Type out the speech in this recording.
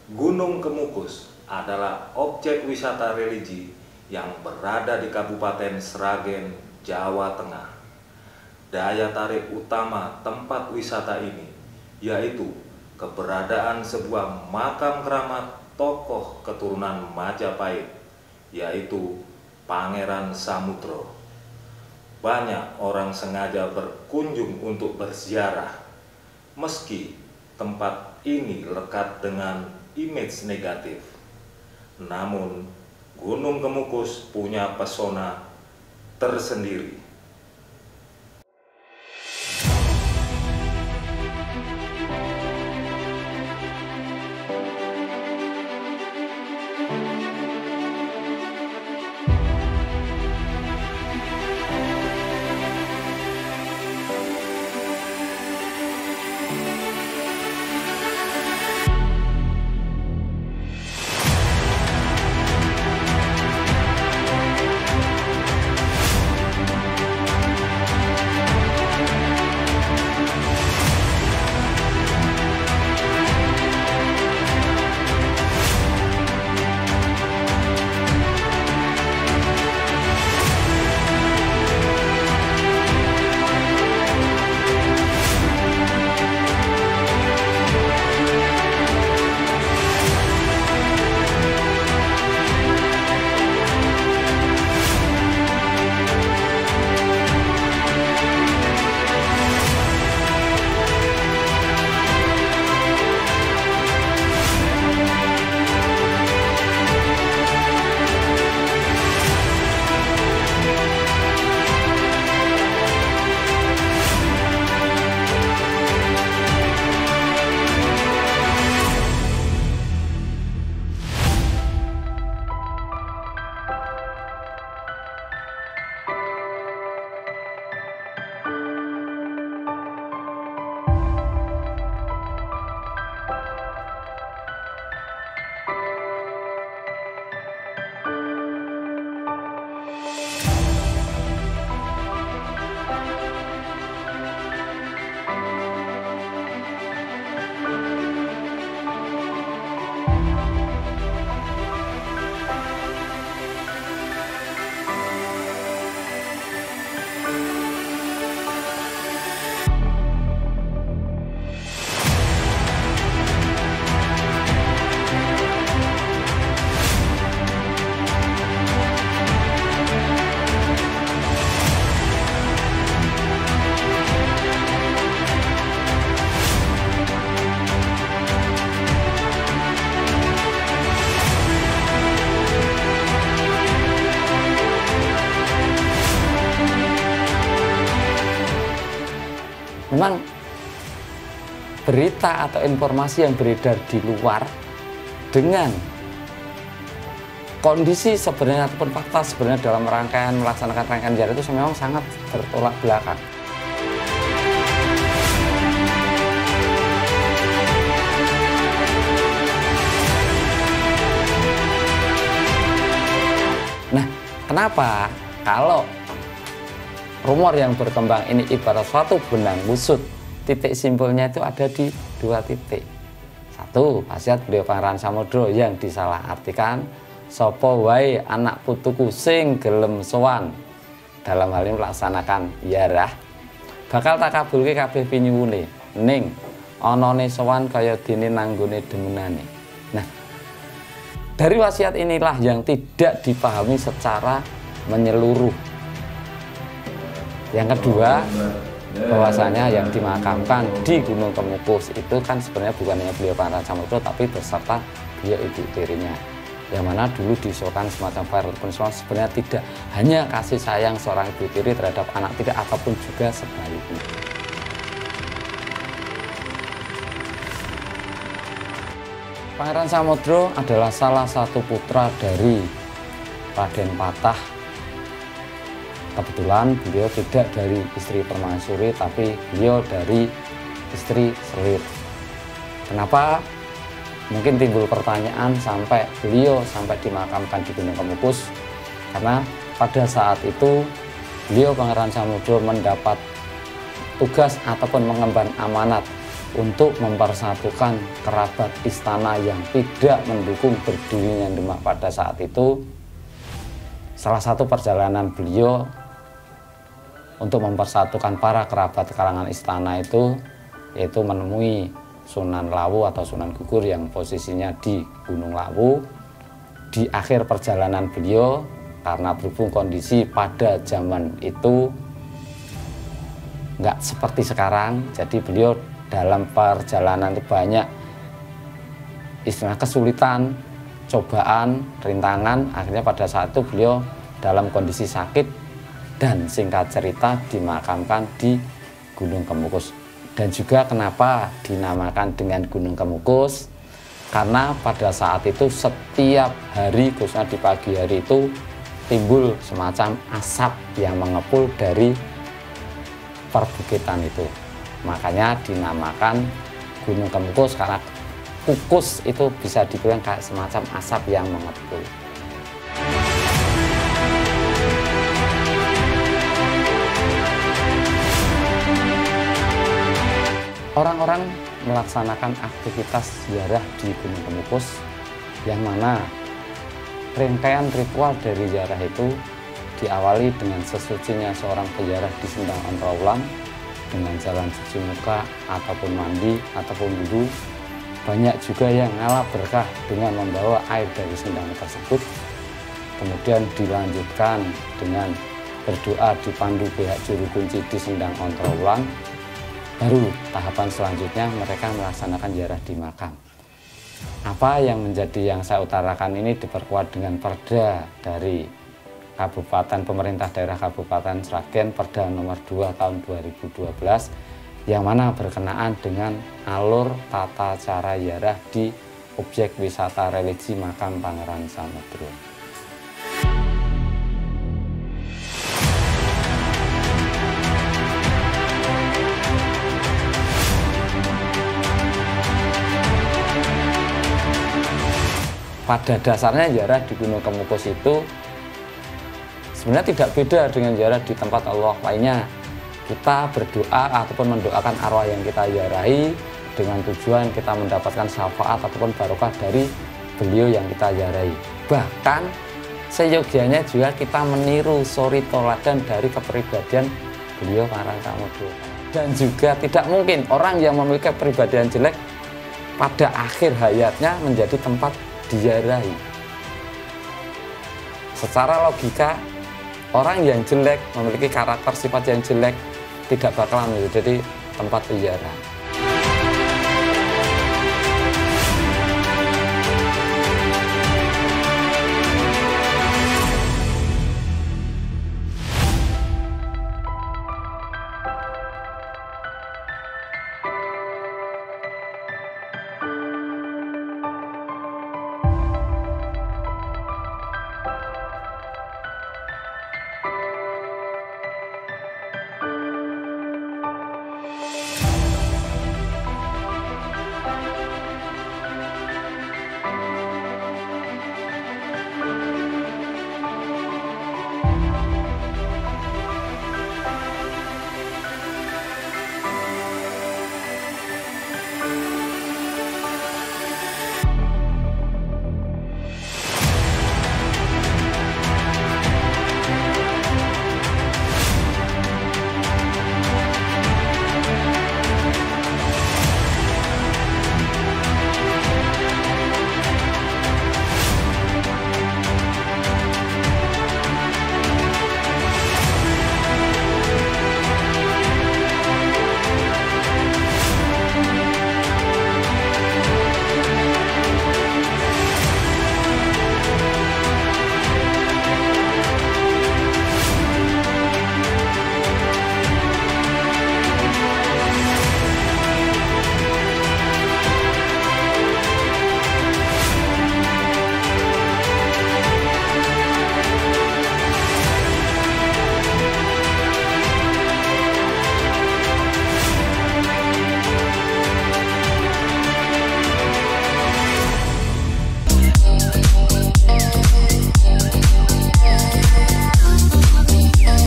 Gunung Kemukus adalah objek wisata religi yang berada di Kabupaten Sragen, Jawa Tengah. Daya tarik utama tempat wisata ini yaitu keberadaan sebuah makam keramat tokoh keturunan Majapahit, yaitu Pangeran Samudro. Banyak orang sengaja berkunjung untuk berziarah, meski tempat ini lekat dengan image negatif. Namun, Gunung Kemukus punya pesona tersendiri. Memang berita atau informasi yang beredar di luar dengan kondisi sebenarnya ataupun fakta sebenarnya dalam rangkaian melaksanakan rangkaian ziarah itu memang sangat bertolak belakang. Nah, kenapa kalau rumor yang berkembang ini ibarat suatu benang kusut, titik simpulnya itu ada di dua titik. Satu, wasiat beliau Pangeran Samudro yang disalahartikan, sopo wae anak putuku sing gelem sowan dalam hal ini melaksanakan ziarah bakal tak kabulke kabeh pinyuwune ning anane sowan kaya dene nanggone demenane. Nah, dari wasiat inilah yang tidak dipahami secara menyeluruh. Yang kedua, bahwasanya yang dimakamkan di Gunung Kemukus itu kan sebenarnya bukan hanya beliau Pangeran Samudro, tapi beserta beliau ibu tirinya. Yang mana dulu diusulkan semacam viral punishment, sebenarnya tidak hanya kasih sayang seorang ibu tiri terhadap anak tidak, ataupun juga sebaliknya. Pangeran Samudro adalah salah satu putra dari Raden Patah. Kebetulan beliau tidak dari istri permaisuri, tapi beliau dari istri Selir. Kenapa? Mungkin timbul pertanyaan sampai beliau dimakamkan di Gunung Kemukus, karena pada saat itu beliau Pangeran Samudro mendapat tugas ataupun mengemban amanat untuk mempersatukan kerabat istana yang tidak mendukung berdirinya Demak pada saat itu. Salah satu perjalanan beliau untuk mempersatukan para kerabat kalangan istana itu yaitu menemui Sunan Lawu atau Sunan Gugur yang posisinya di Gunung Lawu. Di akhir perjalanan beliau, karena berhubung kondisi pada zaman itu nggak seperti sekarang, jadi beliau dalam perjalanan itu banyak istilah kesulitan, cobaan, rintangan. Akhirnya pada saat itu beliau dalam kondisi sakit dan singkat cerita dimakamkan di Gunung Kemukus. Dan juga kenapa dinamakan dengan Gunung Kemukus, karena pada saat itu setiap hari, khususnya di pagi hari itu, timbul semacam asap yang mengepul dari perbukitan itu. Makanya dinamakan Gunung Kemukus, karena kukus itu bisa dibilang kayak semacam asap yang mengepul. Orang-orang melaksanakan aktivitas ziarah di Gunung Kemukus, yang mana rangkaian ritual dari ziarah itu diawali dengan sesucinya seorang peziarah di Sendang Ontrowulan dengan jalan cuci muka ataupun mandi ataupun wudu. Banyak juga yang ngalah berkah dengan membawa air dari sendang tersebut. Kemudian dilanjutkan dengan berdoa dipandu pihak juru kunci di Sendang Ontrowulan. Baru tahapan selanjutnya mereka melaksanakan ziarah di makam. Apa yang menjadi yang saya utarakan ini diperkuat dengan perda dari pemerintah daerah Kabupaten Sragen, Perda nomor 2 tahun 2012, yang mana berkenaan dengan alur tata cara ziarah di objek wisata religi makam Pangeran Samudro. Pada dasarnya ziarah di Gunung Kemukus itu sebenarnya tidak beda dengan ziarah di tempat Allah lainnya. Kita berdoa ataupun mendoakan arwah yang kita ziarahi dengan tujuan kita mendapatkan syafaat ataupun barokah dari beliau yang kita ziarahi. Bahkan seyogianya juga kita meniru suri toladan dari kepribadian beliau Pangeran Samudro. Dan juga tidak mungkin orang yang memiliki kepribadian jelek pada akhir hayatnya menjadi tempat diziarahi. Secara logika, orang yang jelek, memiliki karakter sifat yang jelek, tidak bakalan menjadi tempat ziarah.